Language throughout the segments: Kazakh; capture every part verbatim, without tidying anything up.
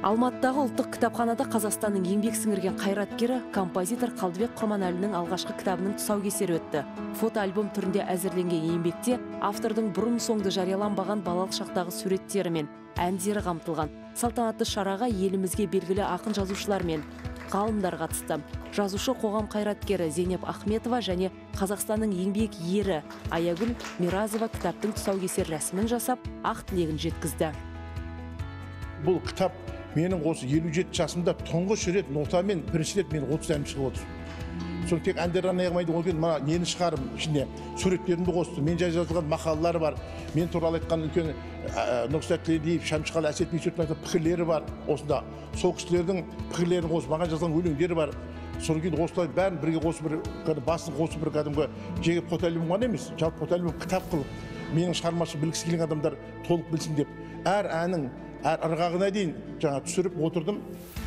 Алматыдағы ұлттық кітапханада Қазақстанның еңбек сіңірген қайраткері, композитор Қалдыбек Құрманәлінің алғашқы кітабының тұсаукесері өтті. Фотоальбом түрінде әзірленген еңбекте автордың бұрын соңды жарияланбаған балалық шақтағы суреттері мен әндері қамтылған. Салтанатты шараға елімізге белгілі ақын жазушылар мен ғалымдар қатысты. Жазушы қоғам қайраткері Зейнеп Ахметова және Қазақстанның еңбек ері Аягүл Миразова кітаптың тұсаукесер рәсімін жасап, ақ тілегін жеткізді. Бұл кітап менің осы елу жеті жасымда тұңғыш рет нотамен бірінші рет мен отыз ән шығып отыр. Соң тек әндер ғана яғмайды, ол кейін мына нені шығарым ішіне суреттерімді қосты. Мен жазылған мақалалар бар. Мен туралы айтқан үлкен Нұрсат Тілендиев, Шамшықалы Әсет Несіпбаевтың пікірлері бар. Осында сол кісілердің пікірлерін қосып, маған жазған өлеңдері бар. Содан кейін осылай бәрін бірге қосып бір басын қосып бір кәдімгі жеге фотоальбом ғана емес, жалпы фотоальбом кітап қылып, менің шығармашылық білгісі келген адамдар толық білсін деп, әр әнің әр ырғағына дейін жаңа түсіріп отырдым.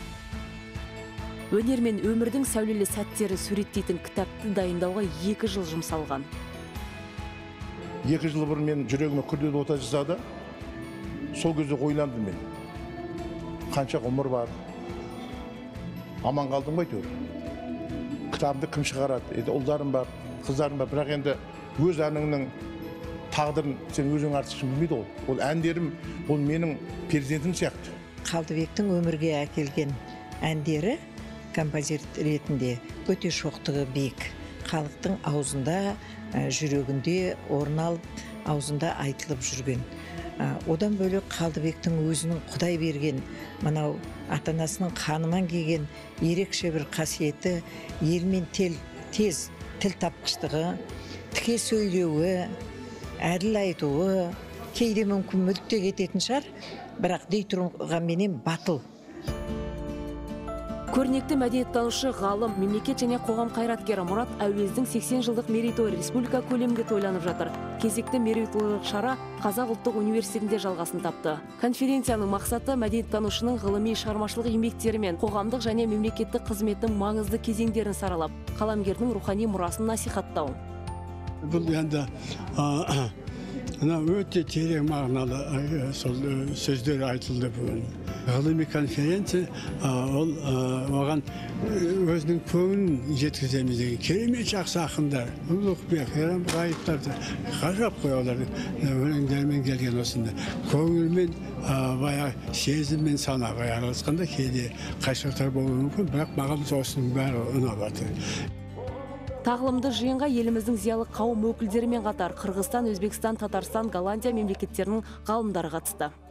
Өнер мен өмірдің сәулелі сәттері суреттейтін кітапты дайындауға екі жыл жұмсалған. Екі жыл бұрын мен жүрегіме күрделі ота жасады. Сол кезде ойландым мен. Қанша ғұмыр бар. Аман қалдым ғой әйтеуір. Кітабымды кім шығарады? Еді ұлдарым бар, қыздарым бар, бірақ енді өз әніңнің тағдырын сен өзің артықшын білмейді ғой. Ол әндерім, ол менің перзентім сияқты. Қалдыбектің өмірге әкелген әндері композитор ретінде өте шоқтығы биік. Халықтың аузында, жүрегінде орын алып, аузында айтылып жүрген. Одан бөлек Қалдыбектің өзінің Құдай берген, мынау ата-анасының қанымен келген ерекше бір қасиеті, елмен тез тіл тапқыштығы, тіке сөйлеуі, әділ айтуы, кейде мүмкін мүлт те кететін шығар, бірақ дей тұрғанменен батыл. Көрнекті мәдениеттанушы, ғалым, мемлекет және қоғам қайраткері Мұрат Әуездің сексен жылдық мерейтойы республика көлемінде тойланып жатыр. Кезекті мерейтойлық шара Қазақ ұлттық университетінде жалғасын тапты. Конференцияның мақсаты мәдениеттанушының ғылыми шығармашылық еңбектері мен қоғамдық және мемлекеттік қызметтің маңызды кезеңдерін саралап, қаламгердің рухани мұрасын насихаттау. Бұл енді өте терең мағыналы сөздер айтылды бүгін. Ғылыми конференция ол оған өзінің көңілін жеткіземіз деген керемет жақсы ақындар, Ұлықбек, Ерам Ғайыптарды қарап қояларды өлеңдермен келген осында. Көңілмен, сезіммен санаға араласқанда кейде қайшылықтар болуы мүмкін, бірақ маған осының бәрі ұнап жатыр. Тағылымды жиынға еліміздің зиялы қауым өкілдерімен қатар Қырғызстан, Өзбекстан, Татарстан, Голландия мемлекеттерінің ғалымдары қатысты.